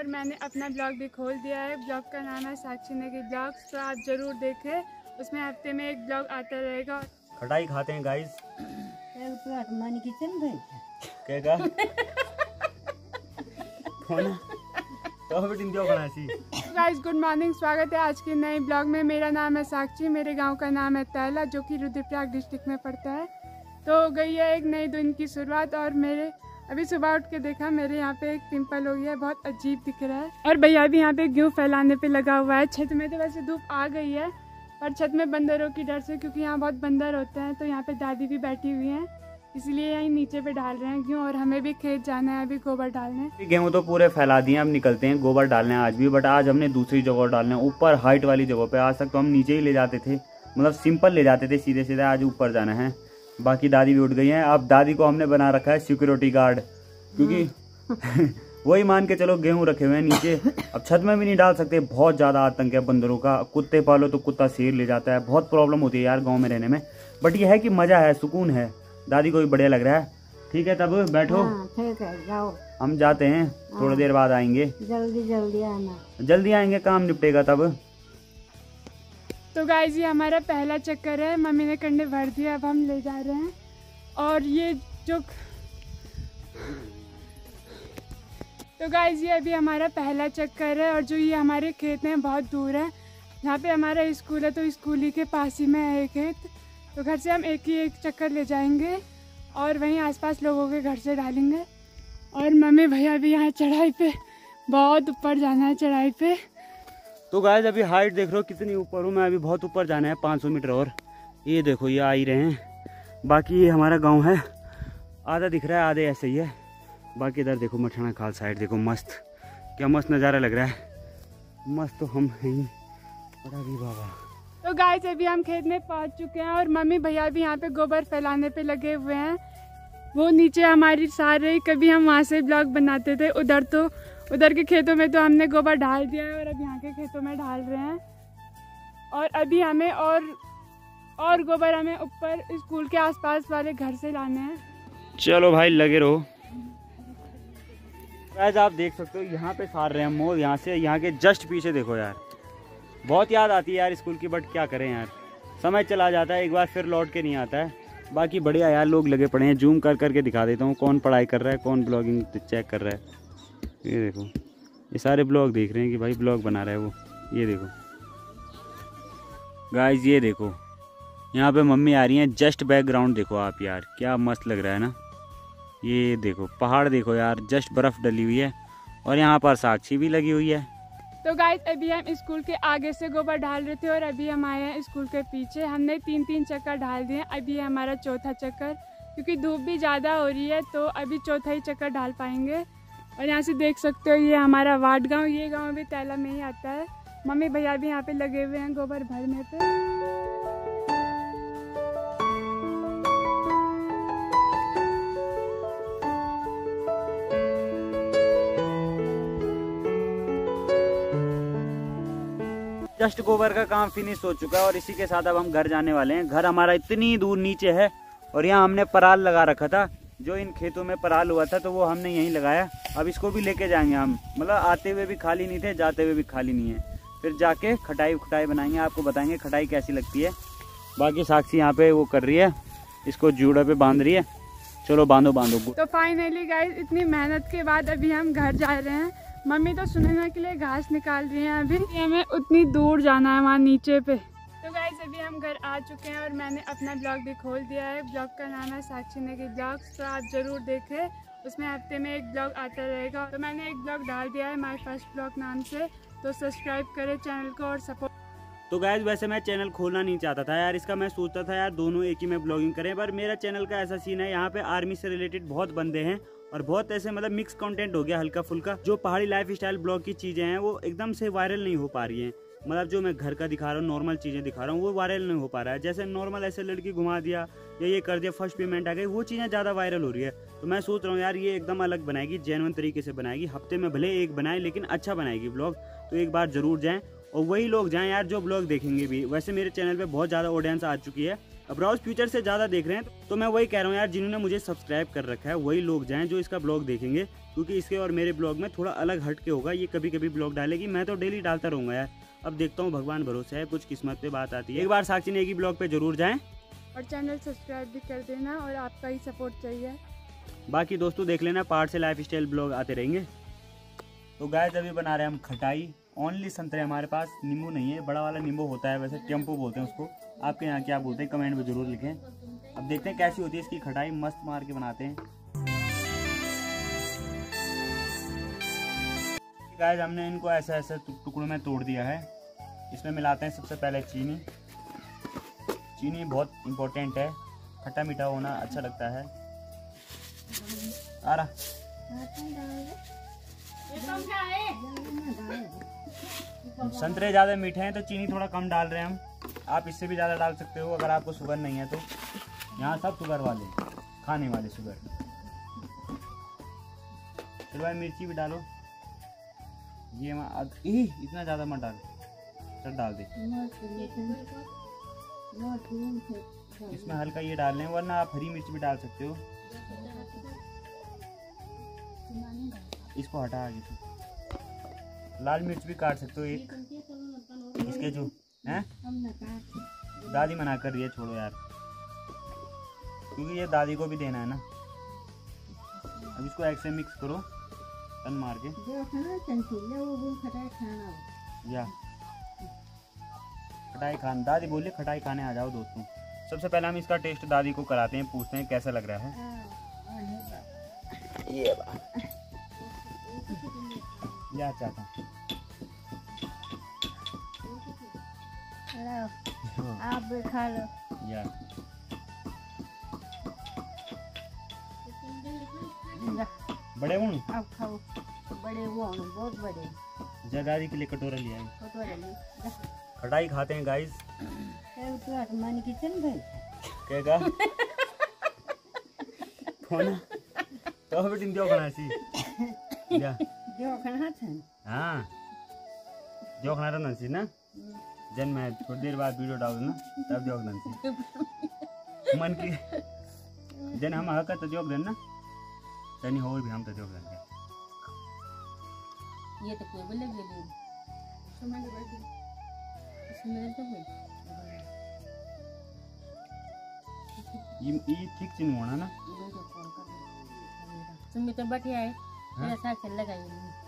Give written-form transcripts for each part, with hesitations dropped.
और मैंने अपना ब्लॉग भी खोल दिया है। ब्लॉग का नाम है साक्षी नेगी ब्लॉग्स, तो आप ज़रूर देखें। उसमें हफ्ते में एक ब्लॉग आता रहेगा। खटाई खाते हैं गाइस। क्या गाइस गुड मॉर्निंग, स्वागत है आज के नए ब्लॉग में। मेरा नाम है साक्षी, मेरे गांव का नाम है तैला जो कि रुद्रप्रयाग डिस्ट्रिक्ट में पड़ता है। तो गई है एक नई दिन की शुरुआत और मेरे अभी सुबह उठ के देखा मेरे यहाँ पे एक पिंपल हो गया है, बहुत अजीब दिख रहा है। और भैया भी यहाँ पे गेहूँ फैलाने पे लगा हुआ है। छत में तो वैसे धूप आ गई है पर छत में बंदरों की डर से, क्योंकि यहाँ बहुत बंदर होते हैं, तो यहाँ पे दादी भी बैठी हुई हैं, इसलिए यहीं नीचे पे डाल रहे हैं गेहूँ। और हमें भी खेत जाना है अभी गोबर डालने। गेहूँ तो पूरे फैला दिए, अब निकलते हैं गोबर डालने आज भी। बट आज हमने दूसरी जगह डालने, ऊपर हाइट वाली जगह पे। आज तक तो हम नीचे ही ले जाते थे, मतलब सिंपल ले जाते थे सीधे सीधे। आज ऊपर जाना है। बाकी दादी भी उठ गई है। अब दादी को हमने बना रखा है सिक्योरिटी गार्ड, क्योंकि वही मान के चलो गेहूँ रखे हुए हैं नीचे। अब छत में भी नहीं डाल सकते, बहुत ज्यादा आतंक है बंदरों का। कुत्ते पालो तो कुत्ता शेर ले जाता है, बहुत प्रॉब्लम होती है यार गाँव में रहने में। बट ये है कि मजा है, सुकून है। दादी को भी बढ़िया लग रहा है। ठीक है तब बैठो। ठीक है जाओ, हम जाते हैं, थोड़ी देर बाद आएंगे। जल्दी जल्दी आना। जल्दी आएंगे, काम निपटेगा तब। तो गाइस ये हमारा पहला चक्कर है, मम्मी ने कंडे भर दिया, अब हम ले जा रहे हैं। और ये जो तो गाइस ये अभी हमारा पहला चक्कर है। और जो ये हमारे खेत हैं बहुत दूर है, यहाँ पे हमारा स्कूल है तो स्कूल ही के पास ही में है खेत। तो घर से हम एक चक्कर ले जाएंगे और वहीं आसपास लोगों के घर से डालेंगे। और मम्मी भैया भी यहाँ चढ़ाई पे, बहुत ऊपर जाना है चढ़ाई पे। तो गाइस अभी हाइट देख रहे हो कितनी ऊपर हूँ मैं। अभी बहुत ऊपर जाना है, 500 मीटर और। ये देखो ये आ ही रहे हैं। बाकी ये हमारा गांव है, आधा दिख रहा है, आधे ऐसे ही है। बाकी इधर देखो मठाना खाल साइड देखो, मस्त, क्या मस्त नज़ारा लग रहा है। मस्त तो हम हैं ही। अरे बाबा। तो गाइस अभी हम खेत में पहुंच चुके हैं और मम्मी भैया भी यहाँ पे गोबर फैलाने पे लगे हुए हैं। वो नीचे हमारी सारे, कभी हम वहाँ से ब्लॉग बनाते थे उधर के खेतों में तो हमने गोबर डाल दिया है और अब यहाँ के खेतों में डाल रहे हैं। और अभी हमें और गोबर हमें ऊपर स्कूल के आसपास वाले घर से लाने हैं। चलो भाई लगे रहो। गाइस आप देख सकते हो यहाँ पे सार रहे हैं मोर। यहाँ से यहाँ के जस्ट पीछे देखो यार, बहुत याद आती है यार स्कूल की। बट क्या करें यार, समय चला जाता है एक बार, फिर लौट के नहीं आता है। बाकी बढ़िया यार, लोग लगे पड़े हैं। जूम कर करके दिखा देता हूँ कौन पढ़ाई कर रहा है, कौन ब्लॉगिंग चेक कर रहा है। ये देखो, ये सारे ब्लॉग देख रहे हैं कि भाई ब्लॉग बना रहा है वो। ये देखो गाइस, ये देखो यहाँ पे मम्मी आ रही हैं। जस्ट बैकग्राउंड देखो आप यार, क्या मस्त लग रहा है ना। ये देखो पहाड़ देखो यार, जस्ट बर्फ़ डली हुई है। और यहाँ पर साक्षी भी लगी हुई है। तो गाइस अभी हम स्कूल के आगे से गोबर डाल रहे थे और अभी हम आए हैं स्कूल के पीछे। हमने 3 चक्कर डाल दिए, अभी हमारा चौथा चक्कर, क्योंकि धूप भी ज़्यादा हो रही है तो अभी चौथा ही चक्कर डाल पाएंगे। और यहाँ से देख सकते हो ये हमारा वार्ड गांव, ये गांव भी तैला में ही आता है। मम्मी भैया भी यहाँ पे लगे हुए हैं गोबर भरने पे। जस्ट गोबर का काम फिनिश हो चुका है और इसी के साथ अब हम घर जाने वाले हैं। घर हमारा इतनी दूर नीचे है और यहाँ हमने पराल लगा रखा था। जो इन खेतों में पराल हुआ था तो वो हमने यहीं लगाया। अब इसको भी लेके जाएंगे हम, मतलब आते हुए भी खाली नहीं थे, जाते हुए भी खाली नहीं है। फिर जाके खटाई बनाएंगे, आपको बताएंगे खटाई कैसी लगती है। बाकी साक्षी यहाँ पे वो कर रही है, इसको जूड़ा पे बांध रही है। चलो बांधो। तो फाइनली गाइस इतनी मेहनत के बाद अभी हम घर जा रहे हैं। मम्मी तो सुनने के लिए घास निकाल रही हैं, अभी हमें उतनी दूर जाना है वहाँ नीचे पे। तो गाइस अभी हम घर आ चुके हैं और मैंने अपना ब्लॉग भी खोल दिया है। ब्लॉग का नाम है साक्षी नेगी ब्लॉग्स, तो आप ज़रूर देखें। उसमें हफ्ते में एक ब्लॉग आता रहेगा। तो मैंने एक ब्लॉग डाल दिया है माय फर्स्ट ब्लॉग नाम से, तो सब्सक्राइब करें चैनल को और सपोर्ट। तो गाइस वैसे मैं चैनल खोलना नहीं चाहता था यार इसका। मैं सोचता था यार दोनों एक ही में ब्लॉगिंग करें, पर मेरा चैनल का ऐसा सीन है, यहाँ पे आर्मी से रिलेटेड बहुत बंदे हैं और बहुत ऐसे मतलब मिक्स कंटेंट हो गया हल्का फुल्का। जो पहाड़ी लाइफ स्टाइल ब्लॉग की चीज़ें हैं वो एकदम से वायरल नहीं हो पा रही हैं। मतलब जो मैं घर का दिखा रहा हूँ, नॉर्मल चीज़ें दिखा रहा हूँ, वो वायरल नहीं हो पा रहा है। जैसे नॉर्मल ऐसे लड़की घुमा दिया या ये कर दिया, फर्स्ट पेमेंट आ गई, वो चीज़ें ज़्यादा वायरल हो रही है। तो मैं सोच रहा हूँ यार ये एकदम अलग बनाएगी, जेन्युइन तरीके से बनाएगी। हफ्ते में भले एक बनाए लेकिन अच्छा बनाएगी ब्लॉग। तो एक बार ज़रूर जाएँ और वही लोग जाएँ यार जो ब्लॉग देखेंगे भी। वैसे मेरे चैनल पे बहुत ज़्यादा ऑडियंस आ चुकी है, अब ब्रॉज फ्यूचर से ज़्यादा देख रहे हैं तो मैं वही कह रहा हूँ यार, जिन्होंने मुझे सब्सक्राइब कर रखा है वही लोग जाएं जो इसका ब्लॉग देखेंगे, क्योंकि इसके और मेरे ब्लॉग में थोड़ा अलग हट के होगा। ये कभी कभी ब्लॉग डालेगी, मैं तो डेली डालता रहूँगा यार। अब देखता हूँ, भगवान भरोसे है, कुछ किस्मत पे बात आती है। एक बार साक्षी नेगी ब्लॉग पे जरूर जाएँ और चैनल सब्सक्राइब भी कर देना, और आपका ही सपोर्ट चाहिए। बाकी दोस्तों देख लेना, पार्ट से लाइफ स्टाइल ब्लॉग आते रहेंगे। तो गाइस अभी बना रहे हैं हम खटाई। ओनली संतरे हमारे पास, नींबू नहीं है। बड़ा वाला नींबू होता है, वैसे टेम्पो बोलते हैं उसको। आपके यहाँ क्या बोलते हैं कमेंट में जरूर लिखें। अब देखते हैं कैसी होती है इसकी खटाई, मस्त मार के बनाते हैं। गाइस हमने इनको ऐसे ऐसे टुकड़ों में तोड़ दिया है। इसमें मिलाते हैं सबसे पहले चीनी। चीनी बहुत इम्पोर्टेंट है, खट्टा मीठा होना अच्छा लगता है। आ रहा संतरे ज़्यादा मीठे हैं तो चीनी थोड़ा कम डाल रहे हैं हम। आप इससे भी ज़्यादा डाल सकते हो अगर आपको शुगर नहीं है तो। यहाँ सब शुगर वाले, खाने वाले शुगर। चलो भाई मिर्ची भी डालो। ये इतना ज़्यादा मत डाल, चल डाल दे। इसमें हल्का ये डाल लें, वरना आप हरी मिर्च भी डाल सकते हो। इसको हटा आगे से। लाल मिर्च भी काट सकते हो एक। इसके जो हैं दादी मना कर रही है, छोड़ो यार, क्योंकि ये दादी को भी देना है ना। अब इसको एक से मिक्स करो टन मार के। या खटाई खान, दादी बोलिए खटाई खाने आ जाओ दोस्तों। सबसे पहले हम इसका टेस्ट दादी को कराते हैं, पूछते हैं कैसा लग रहा है। ये या चाहता आप भी खा लो। या बड़े हूँ आप खाओ, बड़े वो बहुत बड़े। जय दादी के लिए कटोरा लिया है। खटाई खाते हैं गाइस। तो मन किचन भाई क्या कौन तो अब टीम दियो खाना सी या जो खाना था। हां जो खाना रहना सी ना। जन मैं थोड़ी देर बाद वीडियो डाल दूँ ना, तब दियो खाना सी मन की जन हम हक तो दियो देना तनी और भी हम तो दियो देंगे। ये तो कोई बोले गेली समय बैठ इसमें तो कोई ये ठीक चिन्ह होना ना। सुमित तो बैठे आए मेरा साथ चल लगाई।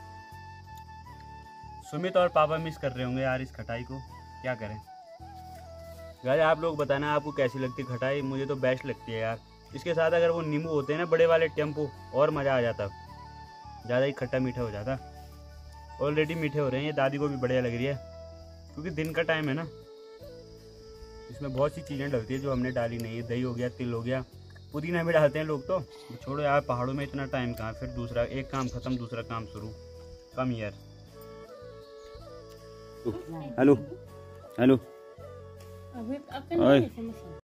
सुमित और पापा मिस कर रहे होंगे यार इस खटाई को, क्या करें। गाइस आप लोग बताना आपको कैसी लगती है खटाई। मुझे तो बेस्ट लगती है यार। इसके साथ अगर वो नींबू होते हैं ना बड़े वाले टेम्पो, और मज़ा आ जाता, ज़्यादा ही खट्टा मीठा हो जाता। ऑलरेडी मीठे हो रहे हैं, ये दादी को भी बढ़िया लग रही है क्योंकि दिन का टाइम है ना। इसमें बहुत सी चीज़ें डलती है जो हमने डाली नहीं है। दही हो गया, तिल हो गया, पुदीना भी डालते हैं लोग। तो छोड़ो यार, पहाड़ों में इतना टाइम कहाँ, फिर दूसरा एक काम खत्म दूसरा काम शुरू। कम यार। Hello hello.